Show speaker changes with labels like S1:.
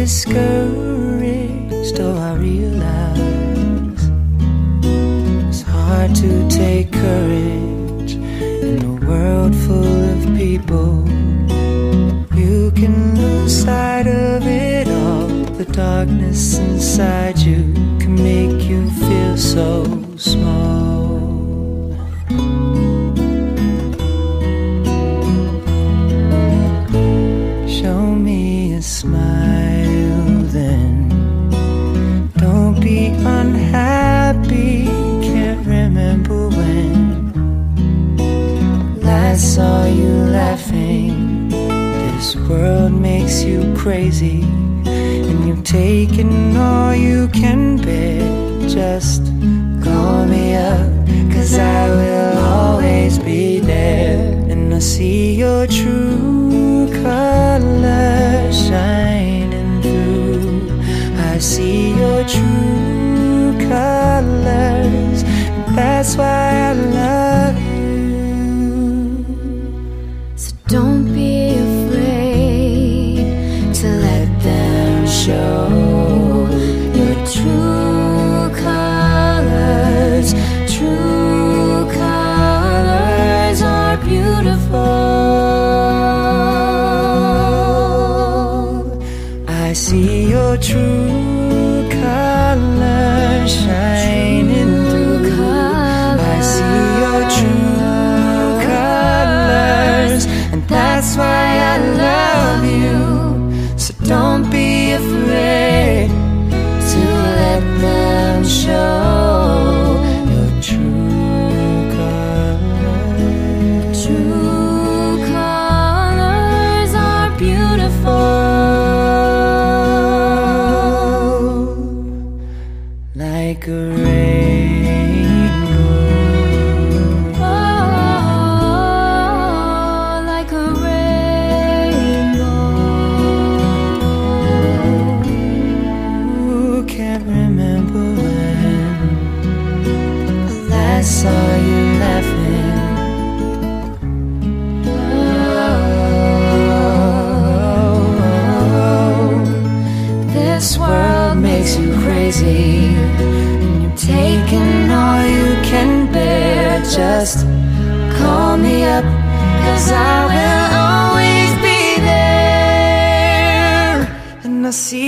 S1: discouraged, oh I realize it's hard to take courage in a world full of people. You can lose sight of it all. The darkness inside you can make you feel so small. Show me a smile then. Don't be unhappy. Can't remember when last saw you laughing. This world makes you crazy, and you've taken all you can bear. Just call me up, 'cause I will always be there. And I see your true colors shining through. I see your true colors, and that's why I love you.
S2: So don't be afraid to let them show your true colors. True colors are beautiful.
S1: I see your true colors shining through. I see your true colors, and that's why I love you. So don't be afraid to let them show your true colors.
S2: True colors are beautiful.
S1: Like a rainbow.
S2: Oh, like a rainbow.
S1: Who can't remember when I last saw you laughing? Oh, this world makes you crazy, and you've taken all you can bear. Just call me up, 'cause I will always be there. And I see